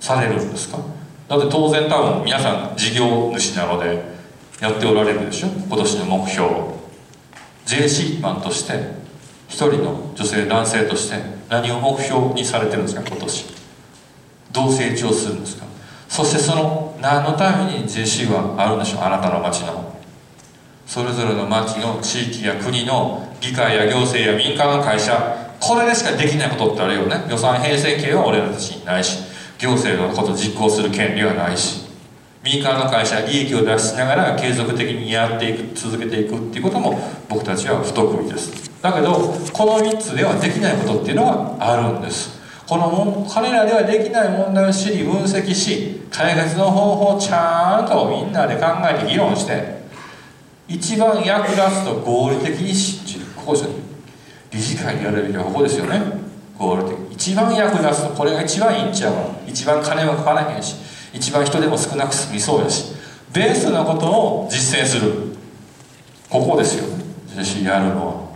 されるんですか？だって当然多分皆さん事業主なのでやっておられるでしょ。今年の目標 JC マンとして一人の女性男性として何を目標にされてるんですか？今年どう成長するんですか？そしてその何のために JC はあるんでしょう？あなたの町のそれぞれの町の地域や国の議会や行政や民間の会社、これでしかできないことってあるよね。予算編成権は俺らたちにないし、行政のことを実行する権利はないし、民間の会社は利益を出しながら継続的にやっていく、続けていくっていうことも僕たちは不得意です。だけどこの3つではできないことっていうのがあるんです。彼らではできない問題を知り分析し、解決の方法をちゃんとみんなで考えて議論して、一番役立つと合理的に信じる。ここですよね。理事会でやるべきはここですよね。合理的、一番役立つと、これが一番いいんちゃうかな。一番金もかからへんし、一番人でも少なく済みそうやし、ベースなことを実践する。ここですよね。JC やるのは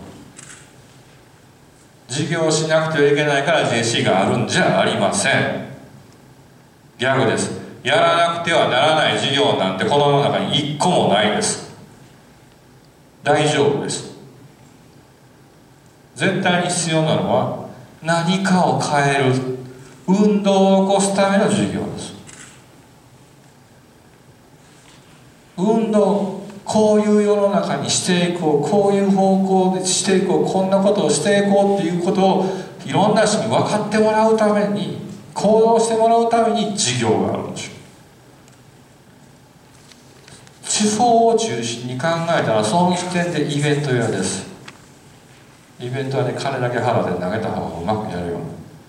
事業をしなくてはいけないから JC があるんじゃありません。逆です。やらなくてはならない事業なんてこの世の中に一個もないです。大丈夫です。絶対に必要なのは何かを変える運動を起こすための授業です。運動、こういう世の中にしていこう、こういう方向でしていこう、こんなことをしていこうっていうことをいろんな人に分かってもらうために、行動してもらうために授業があるんですよ。手法を中心に考えたらその時点でイベント屋です。イベントはね、金だけ払って投げた方がうまくやるよう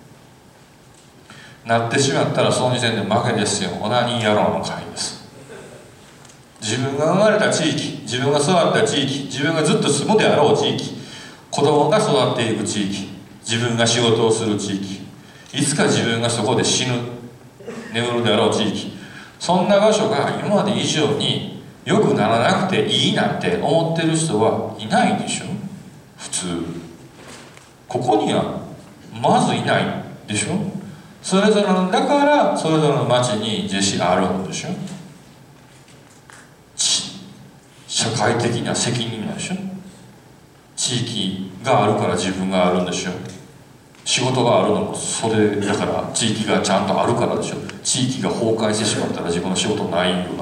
になってしまったらその時点で負けですよ。オナニー野郎の会です。自分が生まれた地域、自分が育った地域、自分がずっと住むであろう地域、子供が育っていく地域、自分が仕事をする地域、いつか自分がそこで死ぬ、眠るであろう地域、そんな場所が今まで以上に良くならなくていいなんて思ってる人はいないでしょ、普通。ここにはまずいないでしょ。それぞれの、だからそれぞれの町にジェシーあるんでしょ。社会的な責任なんでしょ。地域があるから自分があるんでしょ。仕事があるのもそれだから、地域がちゃんとあるからでしょ。地域が崩壊してしまったら自分の仕事ないよな、きっ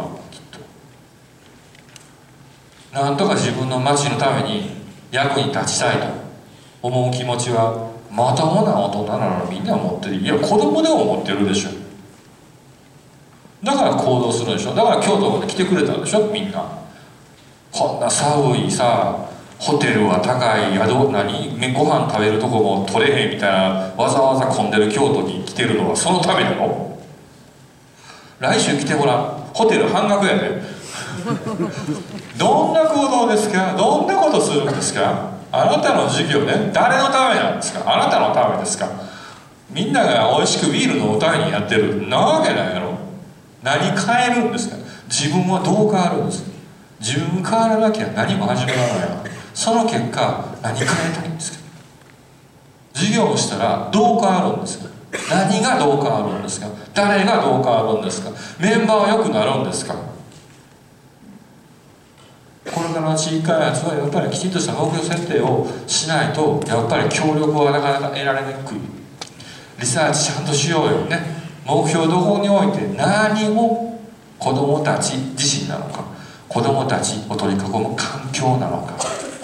と。なんとか自分の町のために役に立ちたいと思う気持ちはまともな大人なのみんな持ってる。いや、子供でも持ってるでしょ。だから行動するでしょ。だから京都まで来てくれたんでしょ、みんな。こんな寒いさ、ホテルは高い、宿ご飯食べるとこも取れへんみたいな、わざわざ混んでる京都に来てるのはそのためなの？来週来てごらん、ホテル半額やで。どんな行動ですか？どんなことするんですか？あなたの授業ね、誰のためなんですか？あなたのためですか？みんなが美味しくビール飲むためにやってるなわけないやろ。何変えるんですか？自分はどう変わるんですか？自分変わらなきゃ何も始まらないわ。その結果何変えたいんですか？授業をしたらどう変わるんですか？何がどう変わるんですか？誰がどう変わるんですか？メンバーは良くなるんですか？これからの地域開発はやっぱりきちんとした目標設定をしないと、やっぱり協力はなかなか得られにくい。リサーチちゃんとしようよね。目標どこにおいて何を子どもたち自身なのか、子どもたちを取り囲む環境なのか、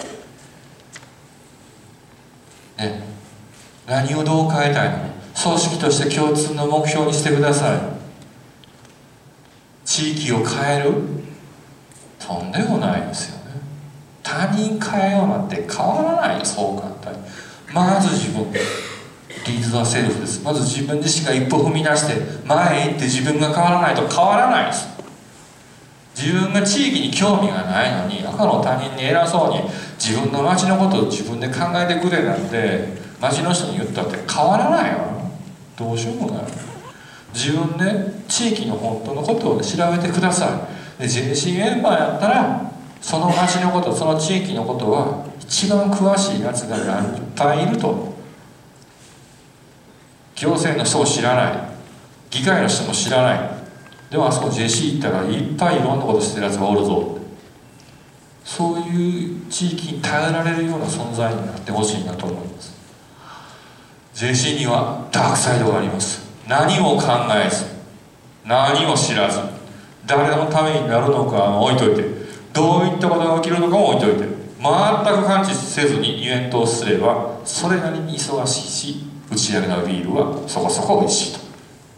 ね、何をどう変えたいのか、組織として共通の目標にしてください。地域を変える、とんでもないですよね。他人変えようなんて変わらないよ、そう簡単に。まず自分、リード・ザ・セルフです。まず自分自身が一歩踏み出して前へ行って自分が変わらないと変わらないです。自分が地域に興味がないのに赤の他人に偉そうに自分の町のことを自分で考えてくれなんて町の人に言ったって変わらないよ。どうしようもない。自分で地域の本当のことを調べてください。で JC メンバーやったらその町のこと、その地域のことは一番詳しいやつがいっぱいいると。行政の人を知らない、 議会の人も知らない。でもあそこ JC 行ったらいっぱいいろんなことしてるやつがおるぞ。そういう地域に頼られるような存在になってほしいなと思います。 JC にはダークサイドがあります。何も考えず、何も知らず、誰のためになるのかは置いといて、どういったことが起きるのかも置いといて、全く感知せずにイベントをすればそれなりに忙しいし、打ち上げのビールはそこそこ美味しいと。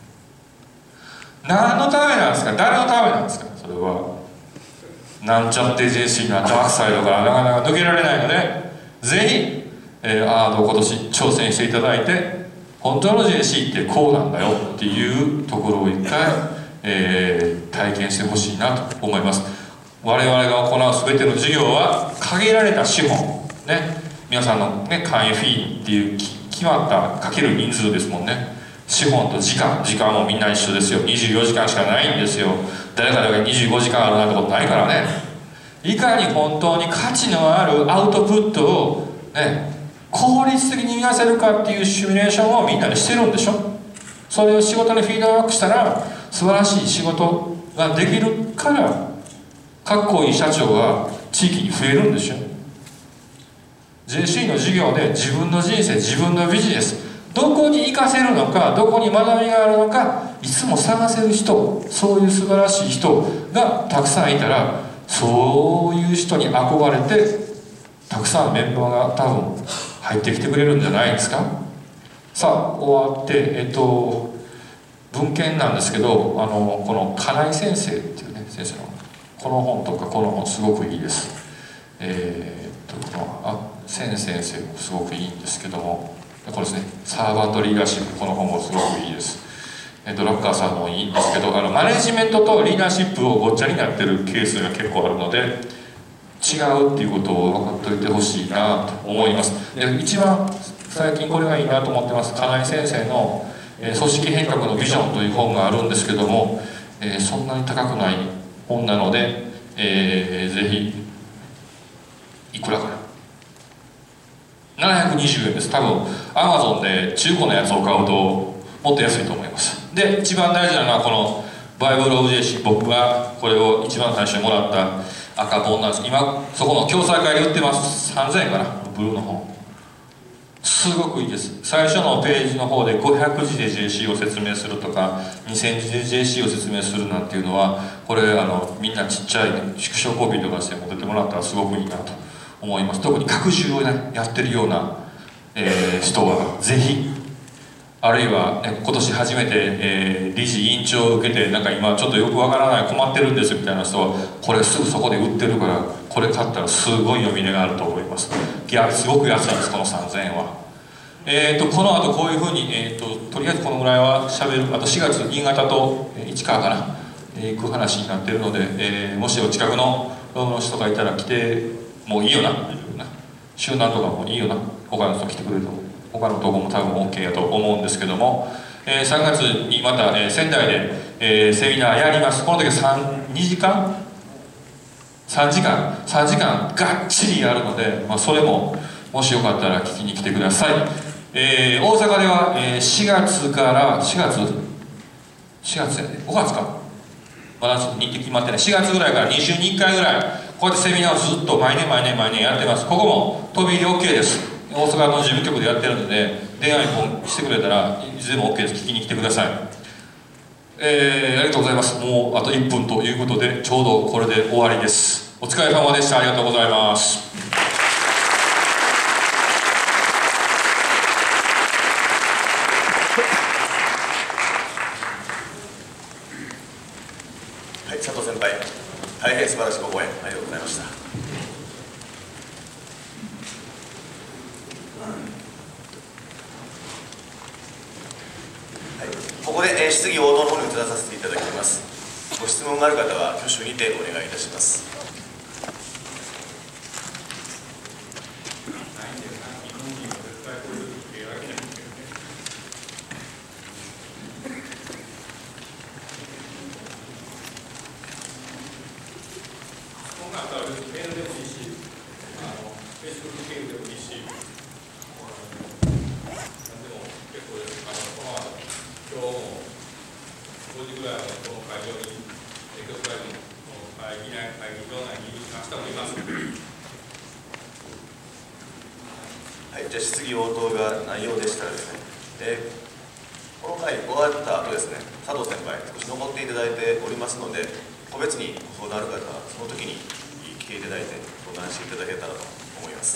何のためなんですか？誰のためなんですか？それはなんちゃって JC のダークサイドからなかなか抜けられないので、ぜひ、アードを今年挑戦していただいて、本当の JC ってこうなんだよっていうところを一回、体験してほしいなと思います。我々が行う全ての授業は限られた資本ね、皆さんの、ね、会員フィーっていう決まったかける人数ですもんね。資本と時間もみんな一緒ですよ。24時間しかないんですよ。誰かが25時間あるなんてことないからね。いかに本当に価値のあるアウトプットをね、効率的に生かせるかっていうシミュレーションをみんなでしてるんでしょ。それを仕事にフィードバックしたら素晴らしい仕事ができるから、かっこいい社長が地域に増えるんでしょ。 JC の授業で自分の人生、自分のビジネス、どこに生かせるのか、どこに学びがあるのか、いつも探せる人、そういう素晴らしい人がたくさんいたら、そういう人に憧れてたくさんメンバーが多分入ってきてくれるんじゃないですか。さあ終わって、文献なんですけど、この金井先生っていうね、先生のこの本とかこの本すごくいいです。先生もすごくいいんですけども、これですね、サーバントリーダーシップ、この本もすごくいいです。ラッカーさんもいいんですけど、マネジメントとリーダーシップをごっちゃになってるケースが結構あるので、違うっていうことを分かっておいてほしいなと思います。で、一番最近これがいいなと思ってます、金井先生の「組織変革のビジョン」という本があるんですけども、そんなに高くない本なので、ぜひいくらかな、720円です。多分 Amazon で中古のやつを買うともっと安いと思います。で、一番大事なのはこのバイブル・オブ・ジェシー、僕がこれを一番最初にもらった赤本なんです。今そこの共済会で売ってます。3000円かな、ブルーの本。すごくいいです。最初のページの方で500字で JC を説明するとか2000字で JC を説明するなんていうのは、これみんなちっちゃい縮小コピーとかして持ってってもらったらすごくいいなと思います。特に拡充をねやってるような、人はぜひ、あるいは、ね、今年初めて、理事委員長を受けてなんか今ちょっとよくわからない困ってるんですみたいな人は、これすぐそこで売ってるからこれ買ったらすごい読み値があると思います。いや、すごく安いです、この3000円は。この後こういうふうに、とりあえずこのぐらいはしゃべる。あと4月新潟と市川かな、行く話になってるので、もしお近くの人がいたら来てもういいよな、集団とかもいいよな、他の人来てくれると、他のとこも多分 OK やと思うんですけども、3月にまた、仙台で、セミナーやります。この時2時間3時間がっちりやるので、それももしよかったら聞きに来てください。大阪では、4月から4月やね、5月かまだ日程決まってない。4月ぐらいから2週に1回ぐらいこうやってセミナーをずっと毎年やってます。ここも飛び入り OK です。大阪の事務局でやってるので、電話にしてくれたらいつでも OK です。聞きに来てください。ありがとうございます。もうあと1分ということで、ちょうどこれで終わりです。お疲れ様でした。ありがとうございます。 はい、佐藤先輩、大変素晴らしいご講演ありがとうございました。ここで、質疑応答の方に移らさせていただきます。ご質問がある方は挙手にてお願いいたします。 5時ぐらいまでこの会場に教会の会議場内にいましたといます。 はい、じゃあ質疑応答が内容でしたらですね、この会終わった後ですね、佐藤先輩、少し残っていただいておりますので、個別にご相談ある方は、その時に来ていただいて、相談していただけたらと思います。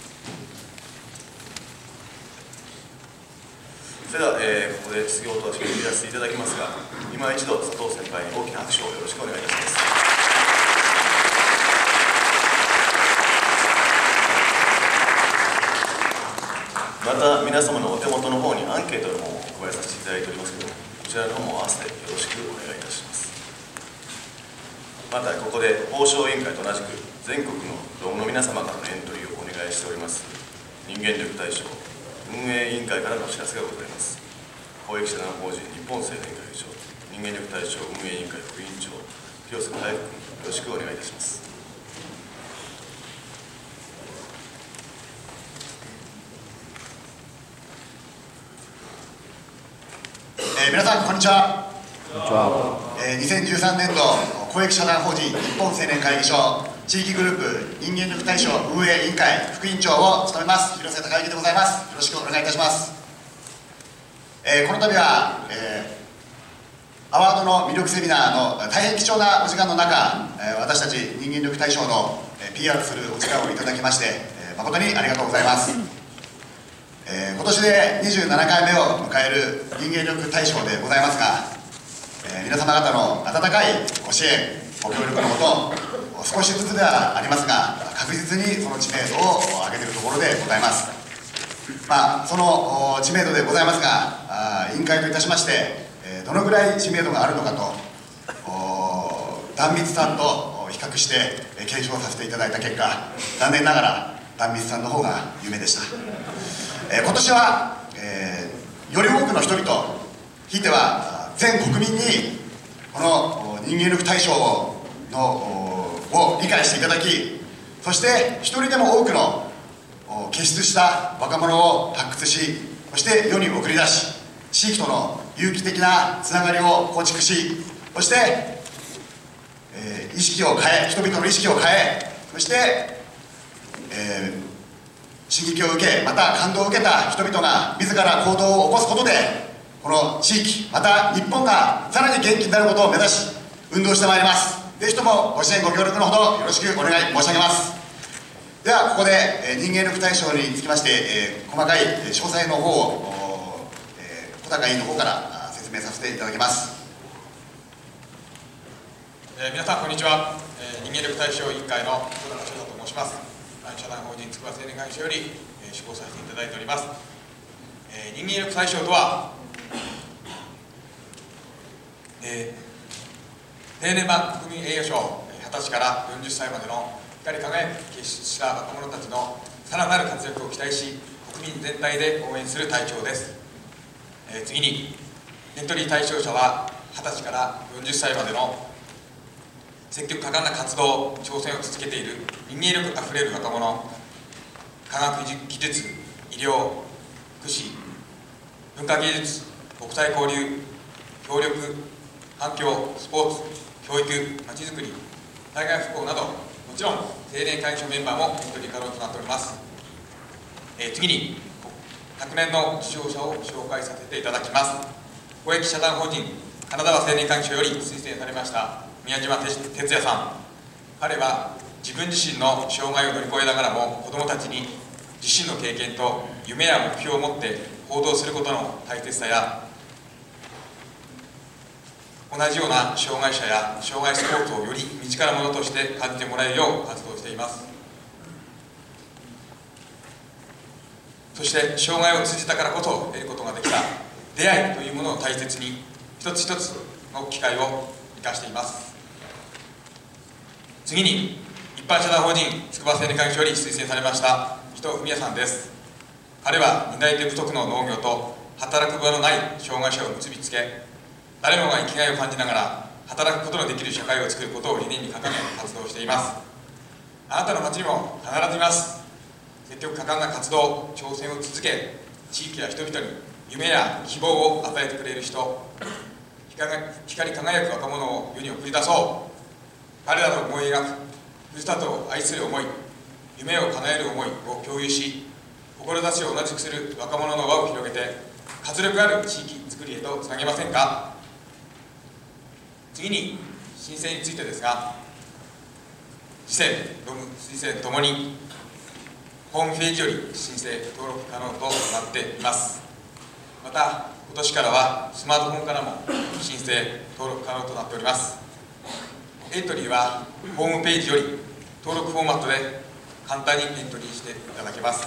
それでは、ここで質疑応答を締め切らせていただきますが、今一度、佐藤先輩に大きな拍手をよろしくお願いいたします。また皆様のお手元の方にアンケートの方をお配りさせていただいておりますけども、こちらの方も合わせてよろしくお願いいたします。またここで報奨委員会と同じく全国のドームの皆様からのエントリーをお願いしております人間力大賞運営委員会からのお知らせがございます。公益社団法人日本青年会議長人間力大賞運営委員会副委員長広瀬大福君、よろしくお願いいたします。 皆さんこんにちは。2013年度公益社団法人日本青年会議所地域グループ人間力大賞運営委員会副委員長を務めます広瀬孝之でございます。よろしくお願いいたします。この度は、アワードの魅力セミナーの大変貴重なお時間の中、私たち人間力大賞の PR するお時間をいただきまして、誠にありがとうございます。今年で27回目を迎える人間力大賞でございますが、皆様方の温かいご支援ご協力のもと少しずつではありますが確実にその知名度を上げているところでございます。その知名度でございますが、委員会といたしましてどのぐらい知名度があるのかと壇蜜さんと比較して検証させていただいた結果、残念ながら壇蜜さんの方が有名でした。今年は、より多くの人々、ひいては全国民にこの人間力大賞を理解していただき、そして一人でも多くの傑出した若者を発掘し、そして世に送り出し、地域との有機的なつながりを構築し、そして、意識を変え、人々の意識を変え、そして、刺激を受け、また感動を受けた人々が自ら行動を起こすことで、この地域、また日本がさらに元気になることを目指し運動してまいります。ぜひともご支援ご協力のほどよろしくお願い申し上げます。ではここで人間力大賞につきまして、細かい詳細の方を小高委員の方から説明させていただきます。 皆さんこんにちは。人間力大賞委員会の小高翔太と申します。社団法人筑波青年会議所より施行させていただいております。人間力大賞とは、定年版国民栄誉賞20歳から40歳までの光り輝く傑出した若者たちのさらなる活躍を期待し、国民全体で応援する大賞です。次にエントリー対象者は20歳から40歳までの積極果敢な活動、挑戦を続けている人間力あふれる若者、科学技術、医療、福祉、文化芸術、国際交流、協力、環境、スポーツ、教育、まちづくり、災害復興など、もちろん青年会議所メンバーもエントリー可能となっております。次に昨年の受賞者を紹介させていただきます。公益社団法人金沢青年会議所より推薦されました宮島哲也さん。彼は自分自身の障害を乗り越えながらも子どもたちに自身の経験と夢や目標を持って行動することの大切さや、同じような障害者や障害スポーツをより身近なものとして感じてもらえるよう活動しています。そして障害を通じたからこそ得ることができた出会いというものを大切に一つ一つの機会を生かしています。次に一般社団法人筑波青年会議所より推薦されました紀藤文也さんです。彼は担い手不足の農業と働く場のない障害者を結びつけ、誰もが生きがいを感じながら働くことのできる社会を作ることを理念に掲げ活動しています。あなたの町にも必ずいます。積極果敢な活動、挑戦を続け、地域や人々に夢や希望を与えてくれる人、 光り輝く若者を世に送り出そう。彼らの思い描くふるさとを愛する思い、夢を叶える思いを共有し、志を同じくする若者の輪を広げて活力ある地域づくりへとつなげませんか。次に申請についてですが、次戦、ロム推薦ともにホームページより申請登録可能となっています。また今年からはスマートフォンからも申請登録可能となっております。エントリーはホームページより登録フォーマットで簡単にエントリーしていただけます。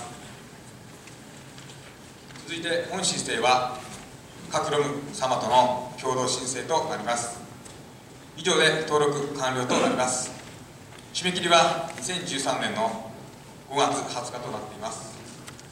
続いて本申請は各ロム様との共同申請となります。以上で登録完了となります。締め切りは2013年の5月20日となっています。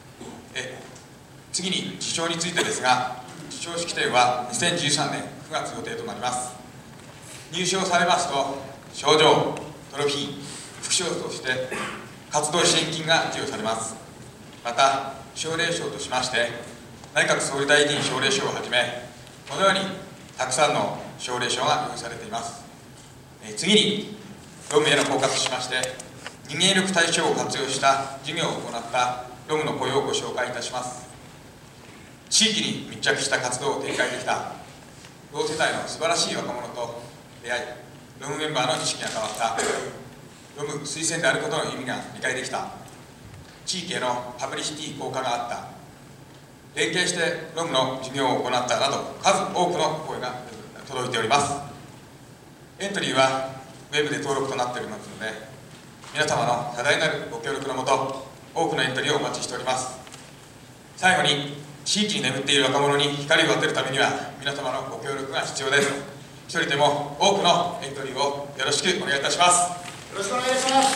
次に受賞についてですが、受賞式典は2013年9月予定となります。入賞されますと賞状、トロフィー、副賞として活動支援金が授与されます。また奨励賞としまして内閣総理大臣奨励賞をはじめ、このようにたくさんの奨励賞が用意されています。次にロムへの包括としまして、人間力対象を活用した事業を行ったロムの雇用をご紹介いたします。地域に密着した活動を展開できた同世代の素晴らしい若者と出会い、ロムメンバーの意識が変わった、ロム推薦であることの意味が理解できた、地域へのパブリシティ効果があった、連携してロムの事業を行ったなど、数多くの声が届いております。エントリーはウェブで登録となっておりますので、皆様の多大なるご協力のもと、多くのエントリーをお待ちしております。最後に、地域に眠っている若者に光を当てるためには、皆様のご協力が必要です。一人でも多くのエントリーをよろしくお願いいたします。 よろしくお願いします。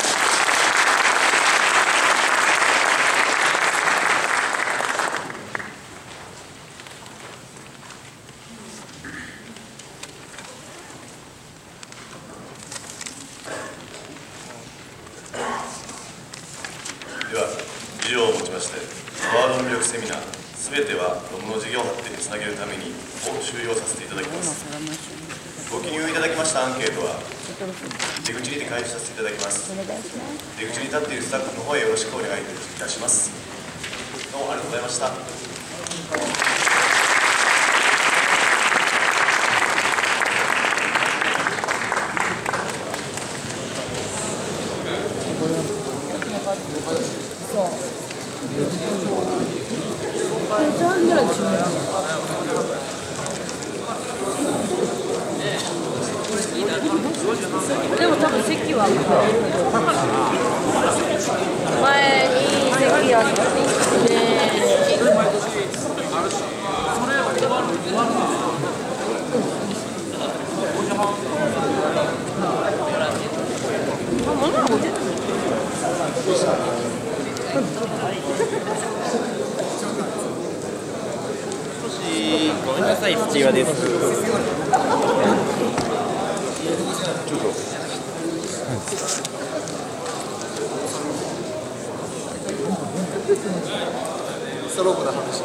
では、以上をもちまして、ワード魅力セミナー、すべてはロムの事業発展につなげるためにを終了させていただきます。ご記入いただきましたアンケートは、出口にて開示させていただきます。出口に立っているスタッフの方へよろしくお願いいたします。どうもありがとうございました。 でも多分席は前に席あごめんなさい、土屋です。 ストロークの話。